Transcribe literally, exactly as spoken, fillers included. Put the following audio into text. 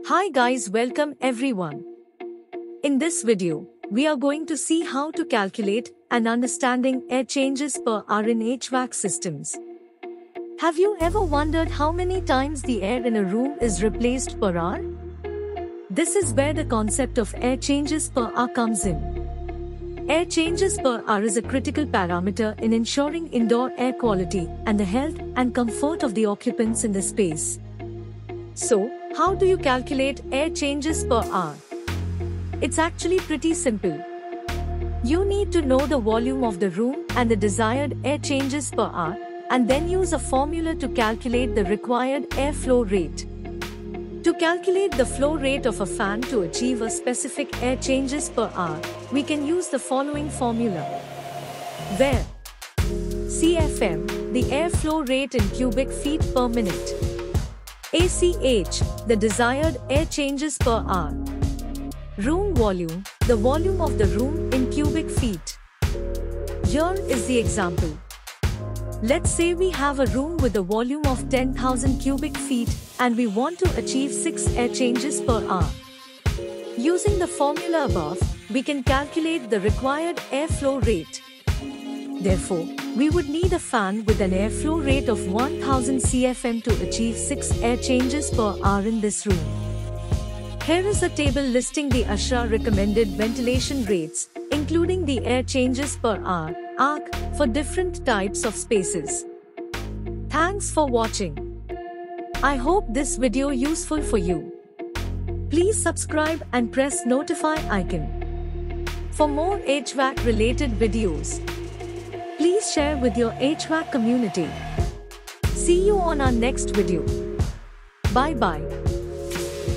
Hi guys, welcome everyone. In this video, we are going to see how to calculate and understanding air changes per hour in H V A C systems. Have you ever wondered how many times the air in a room is replaced per hour? This is where the concept of air changes per hour comes in. Air changes per hour is a critical parameter in ensuring indoor air quality and the health and comfort of the occupants in the space. So, how do you calculate air changes per hour? It's actually pretty simple. You need to know the volume of the room and the desired air changes per hour, and then use a formula to calculate the required airflow rate. To calculate the flow rate of a fan to achieve a specific air changes per hour, we can use the following formula, where C F M, the airflow rate in cubic feet per minute, A C H, the desired air changes per hour, room volume, the volume of the room in cubic feet. Here is the example. Let's say we have a room with a volume of ten thousand cubic feet and we want to achieve six air changes per hour. Using the formula above, we can calculate the required airflow rate. Therefore, we would need a fan with an airflow rate of one thousand C F M to achieve six air changes per hour in this room. Here is a table listing the ASHRAE recommended ventilation rates, including the air changes per hour, A C, for different types of spaces. Thanks for watching. I hope this video useful for you. Please subscribe and press notify icon. For more H V A C related videos, please share with your H V A C community. See you on our next video. Bye bye.